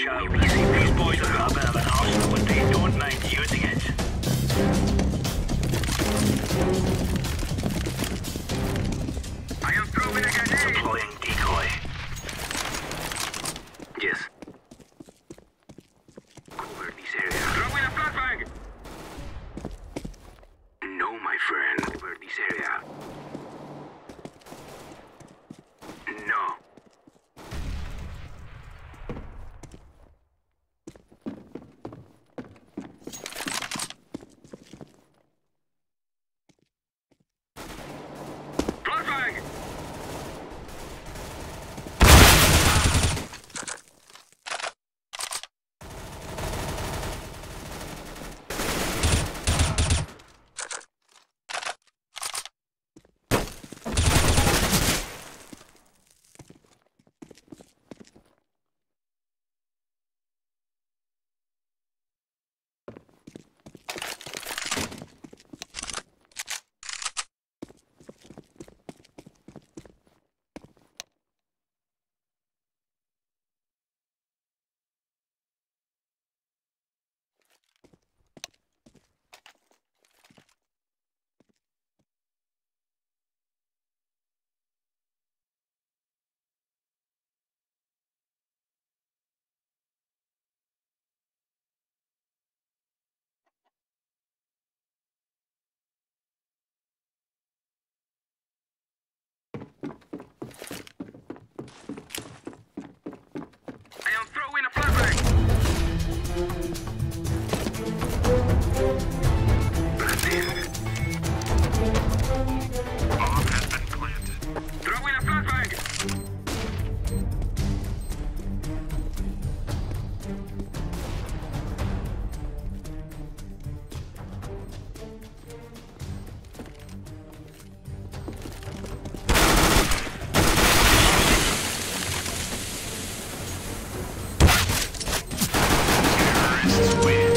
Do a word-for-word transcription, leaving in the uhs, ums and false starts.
show. These boys have got a bit of an arsenal, but they don't mind using it. I am throwing a grenade. Deploying decoy. Yes. Cover this area. Throwing a flashbang. No, my friend. Cover this area. No. Flashbang. I am throwing a flashbang. Bomb has been planted. Throwing a flashbang. Scariest win.